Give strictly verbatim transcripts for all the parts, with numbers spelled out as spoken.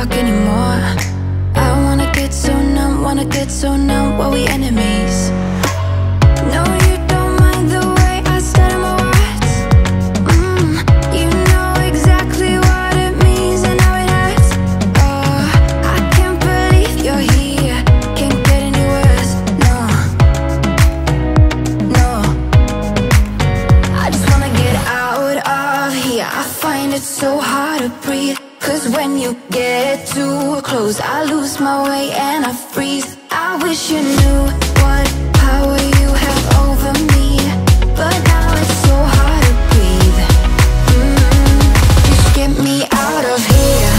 talk anymore. I wanna get so numb, wanna get so numb while we enemies. No, you don't mind the way I stutter my words. mm, You know exactly what it means and how it hurts. Oh, I can't believe you're here, can't get any worse. No, no, I just wanna get out of here. I find it so hard to breathe, 'cause when you get too close, I lose my way and I freeze. I wish you knew what power you have over me, but now it's so hard to breathe. mm, Just get me out of here.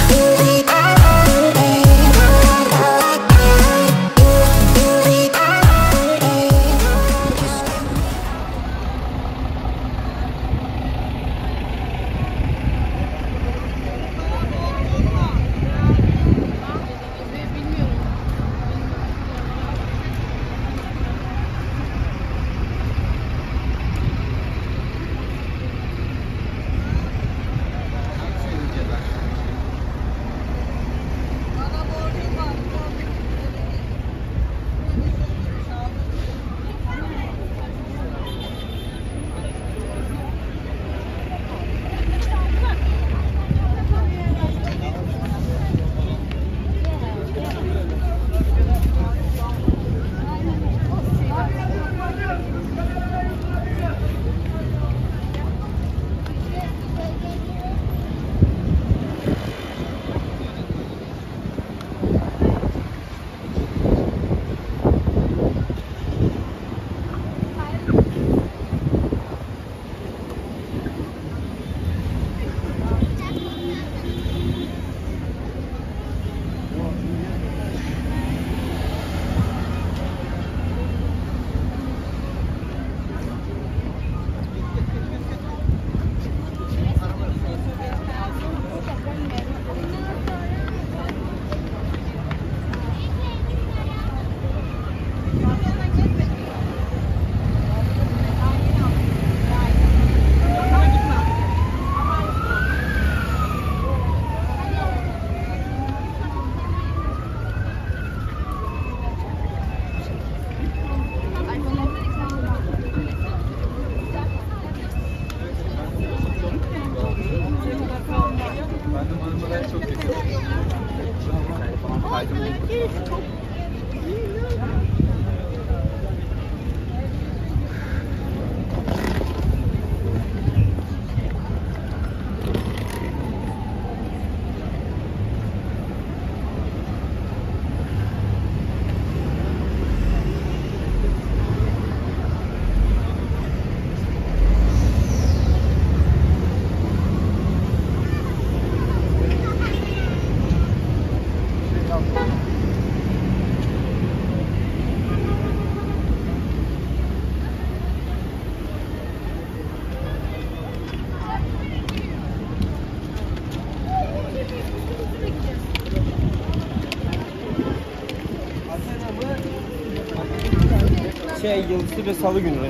Şey, yıldızlı ve salı günü.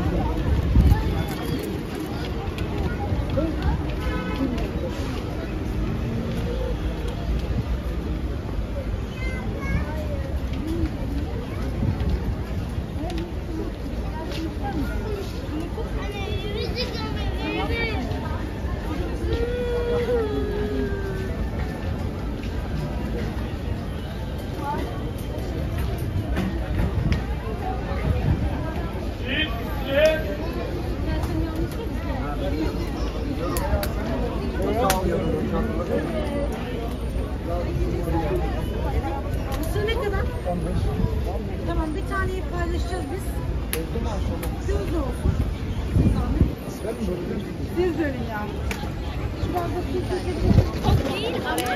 Mısır ne kadar? on beş. Tamam, bir taneyi paylaşacağız biz. Düz olsun. Düz dönün ya. Şu anda çok değil ama.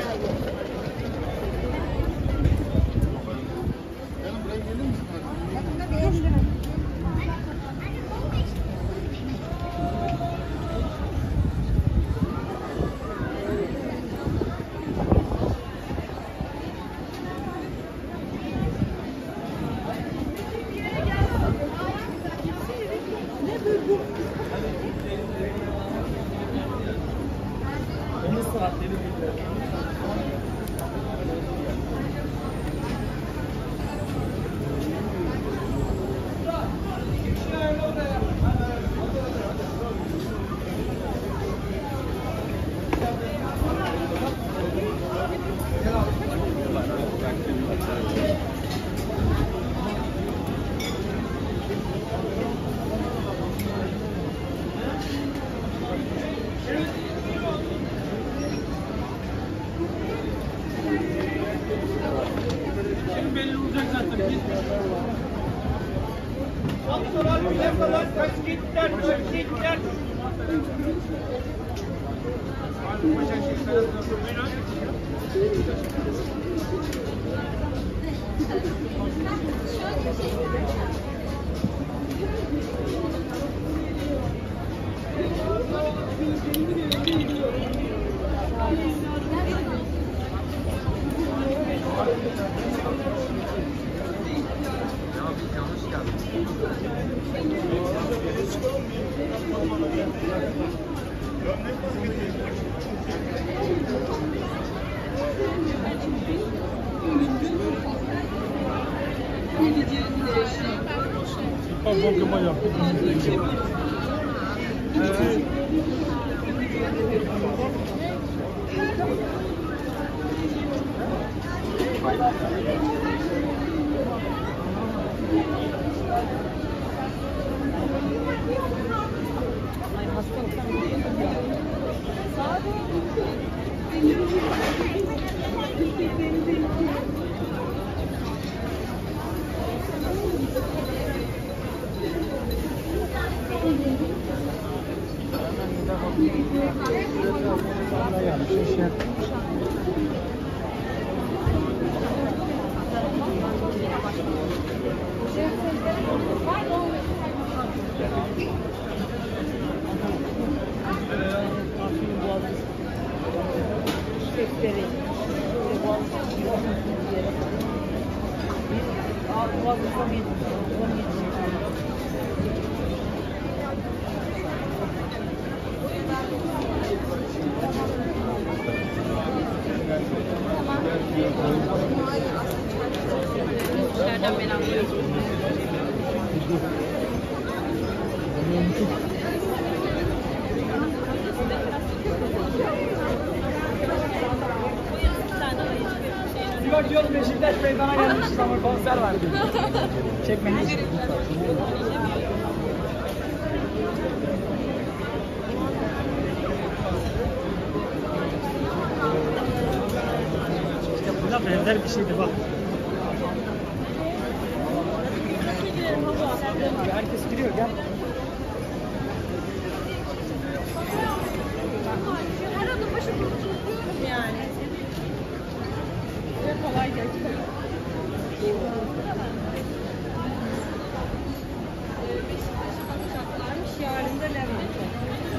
Belli olacak zaten. Sorar bile kadar kaç gittiler, kaç gittiler. Bakıma yaptık. Evet. Bak diyorum Beşiktaş meydana gelmişiz ama konser var. Çekmeniz. İşte buna benzer bir şeydi bak. Herkes giriyor gel. Her adım başı kurtuluyorum yani. Ve kolay geçti. Beşiktaş'a bakacaklarmış. Yarın da Levent'e.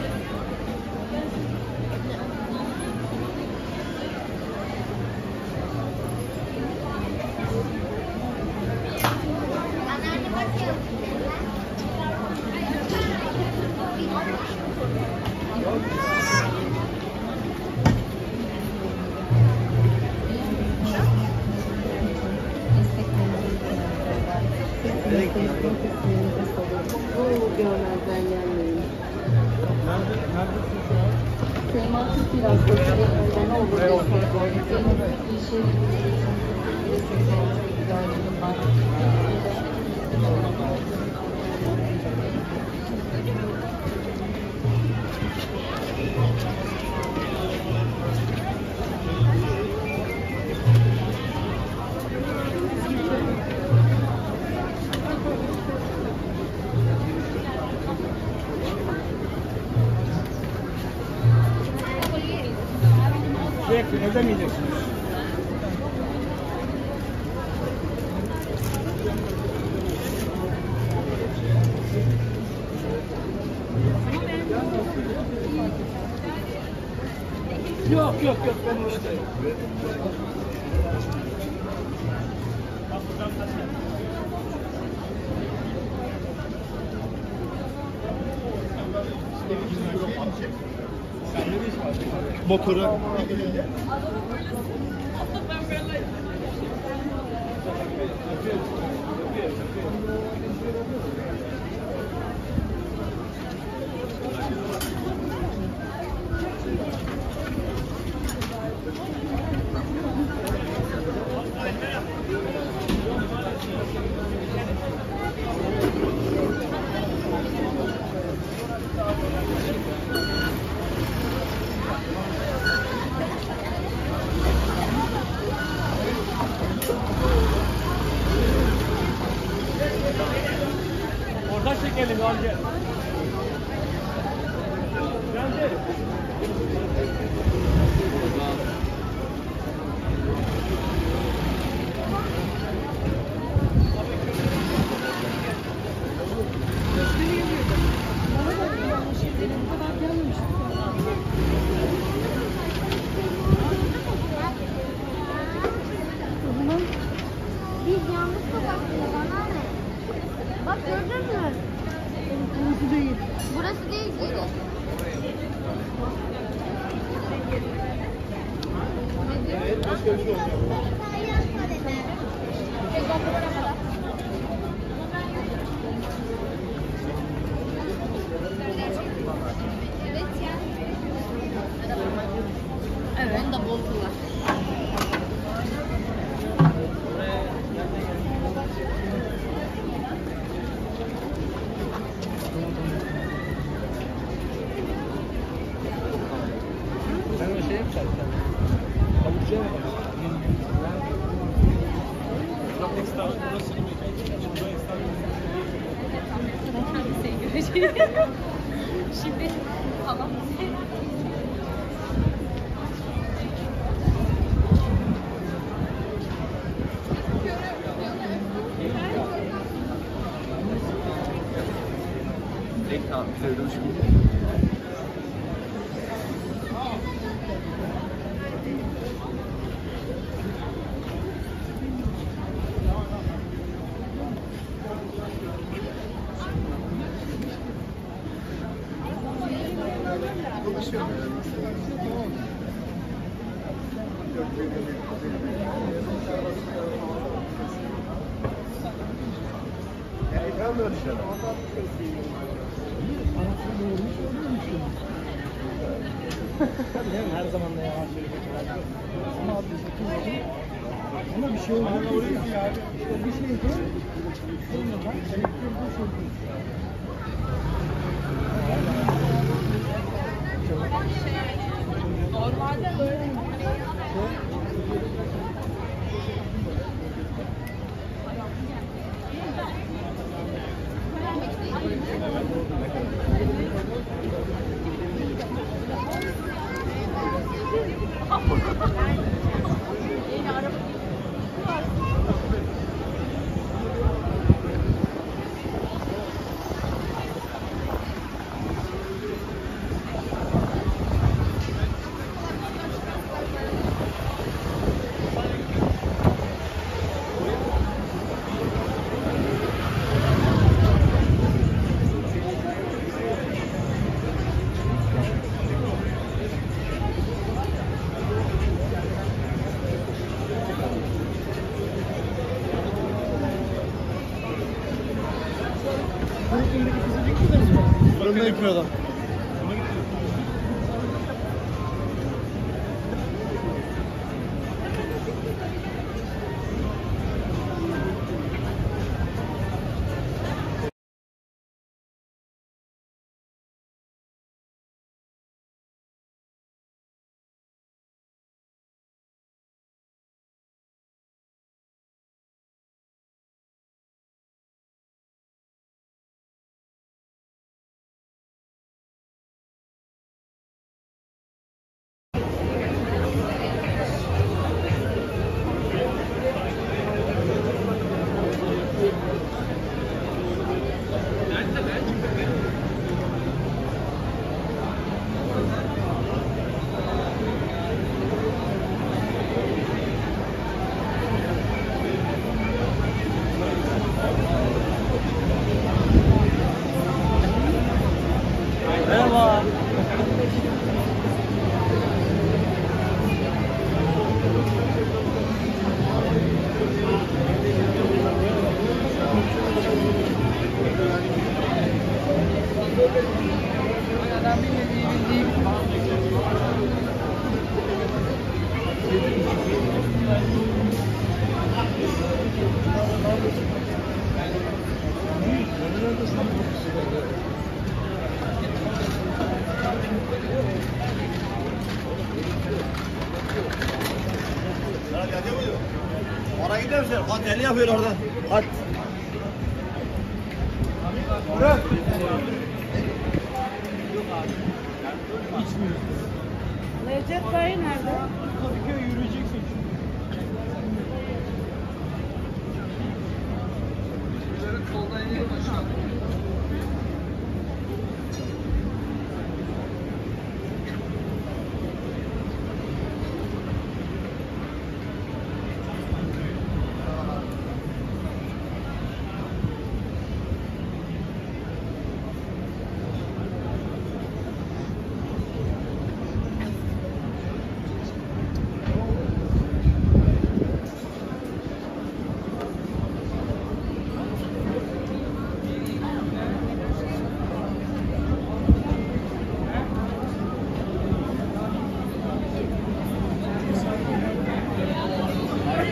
Bu görmezden gelmeyin. Teması biraz da ne olur Sürekli ödemeyeceksiniz. Yok yok yok ben müşteriyim. Motora. Orası değil ki. Evet, başka bir şey olacak. Evet. Onda bol var. Sen o şey yapacağız. Kavukçuya mı bakıyorsun? Çok ekstra. Burası bir mekan. Şimdi tamam. Tamam, sevdim şimdi. Yani ekran böyle şeyler. Her zaman da yavaş yürümek. Ama abi biz bütün ama bir şey oldu. İşte bir şey oldu. Sonradan elektrikli şey oldu. Normalde böyle. Fırında yapıyor adam. Merhaba. Oraya gidiyor musun? Hadi yapıyor orada. Hadi. Bırak. Recep Bey nerede? Kadıköy yürüyeceksin. Soldan inelim aşağı.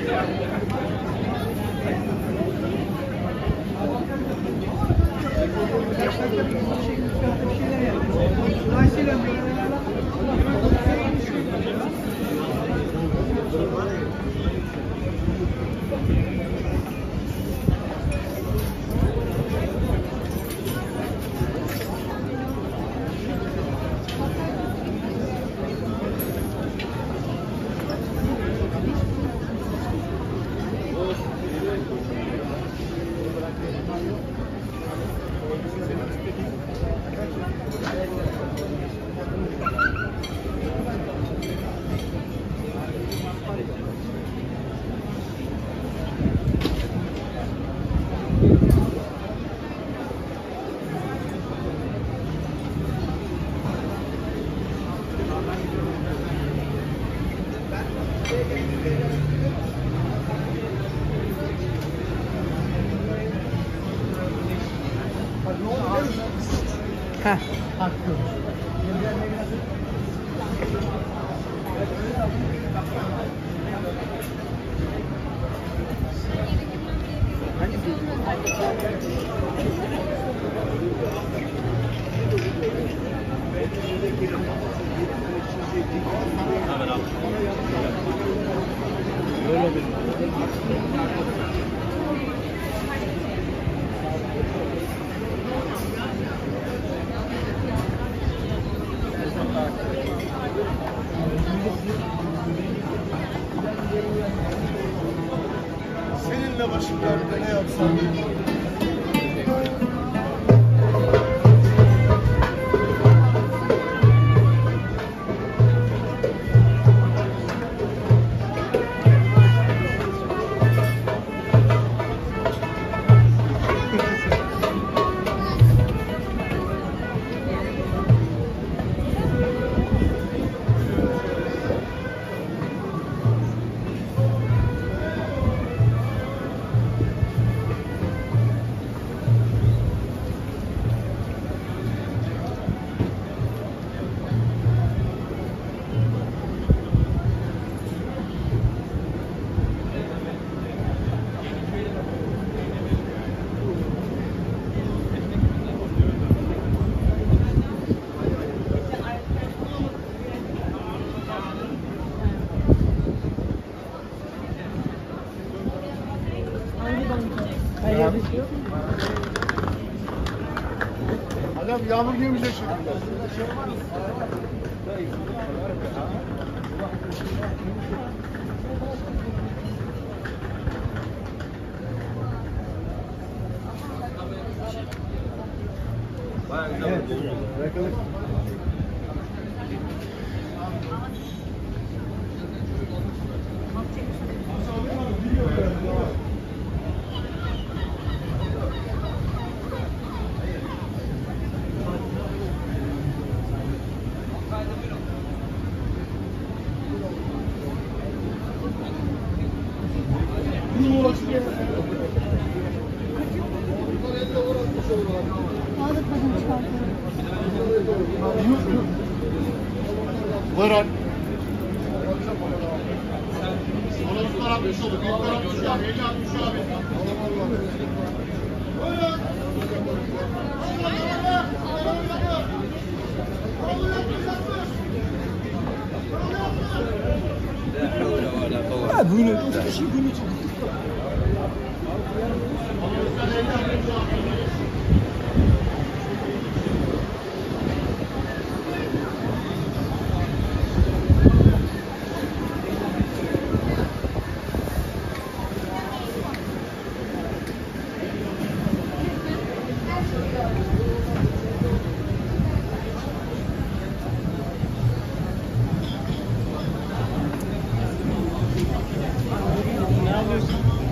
Heh. Hakkı. Seninle başım derde ne yapsam? Adam yağmur girmeyecek şekilde. Evet. Bırakalım. Buyurun. Ondan altmış olur. Bir altmış abi, elli altmış abi. Buyurun. Ha bunu bir şey bunu çıktı. Ne yapıyorsun?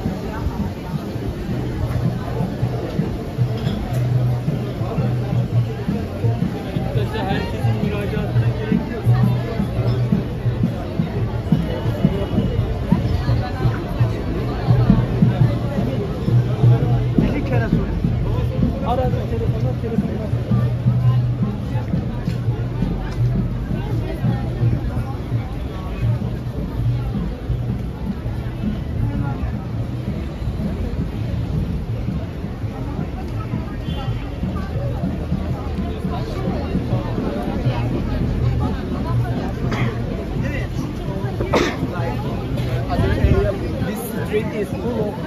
It is full of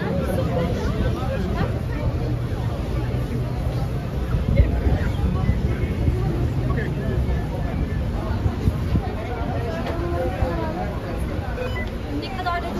Ne kadar da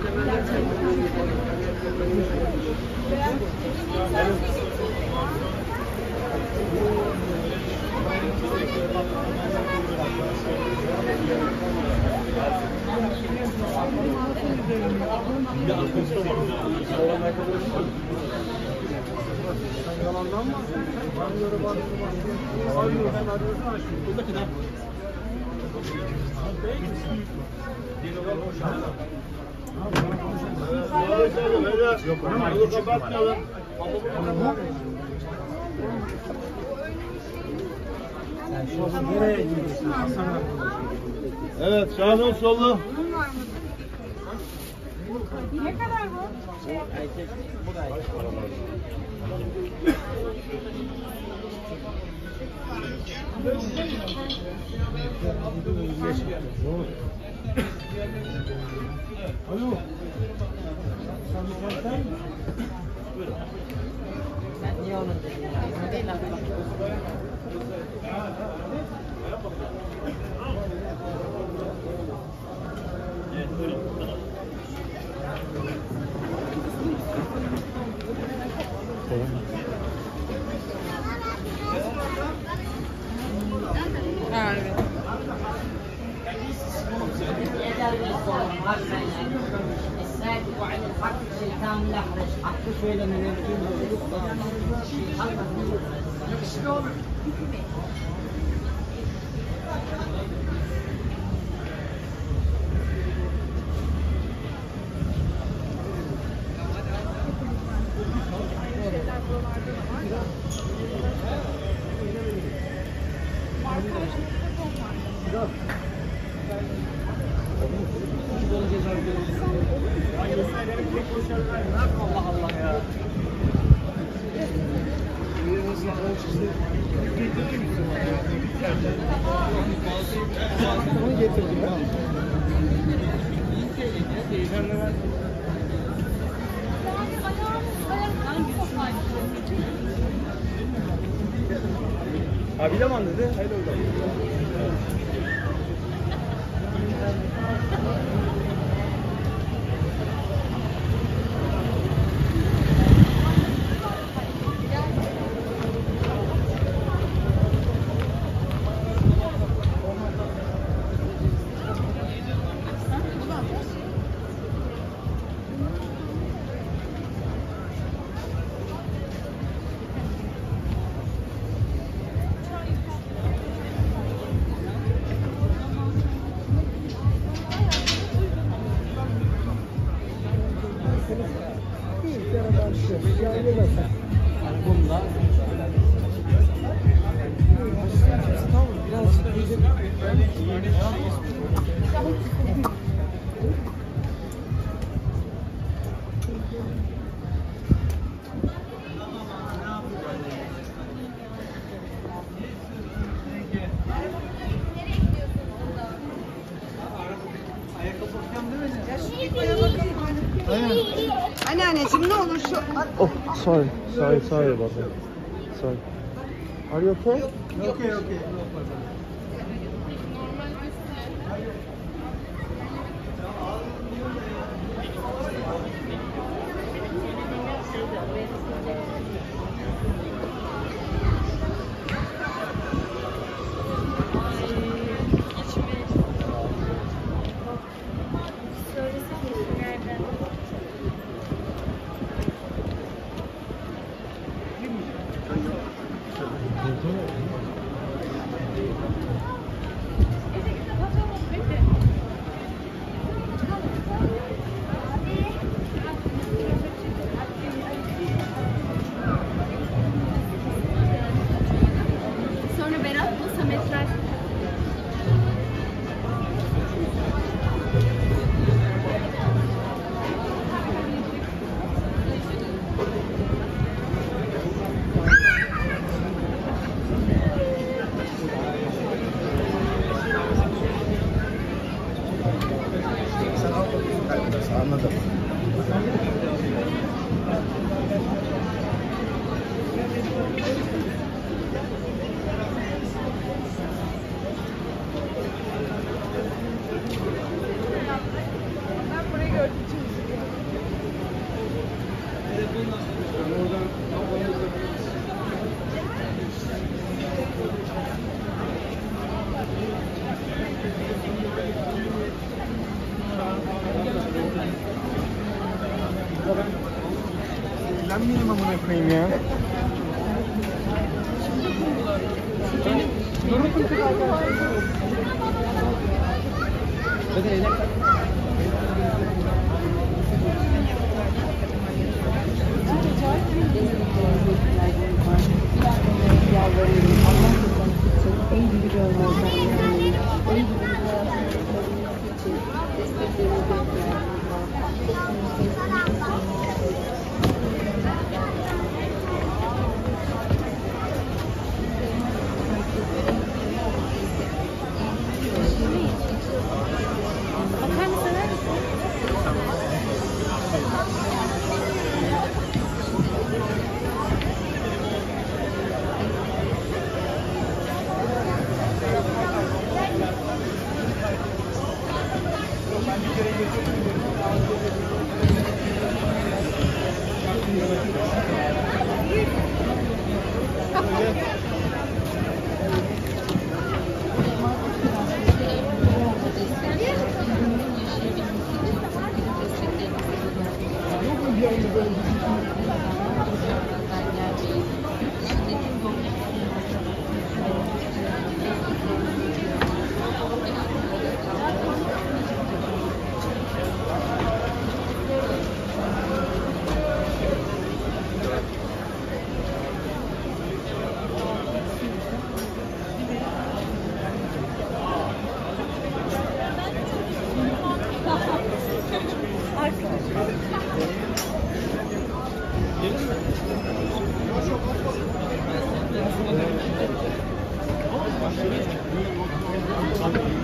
yalandan mı? Ben göre var. Arıyorum, ben arıyorum. Buradaki ne? Yok, kapatmayalım. Nereye gidiyorsun Hasan abi? Evet, sağdan sollu. ne kadar bu? Alo. Sen bir sen mi? Sen niye onun dedin ya? Değil abi bak. الساكت وعن الحق شيطان الأحرش حق شوية من الدين Allah Allah ya. Onu getirdim ya. Abi de mi anladı? Haydi oradan. Bunda Anneanneciğim ne olur şu... Oh, sorry, sorry, sorry about that. Sorry. Are you okay? Okay, okay. Anladım. Eğlenmeyelim amına koyayım ya. Hadi eğlen. Yalvarıyorum. Allah rızası için en büyük yollardan gelmeyi, en büyük için desteklerinizi bekliyorum. Gelin mi?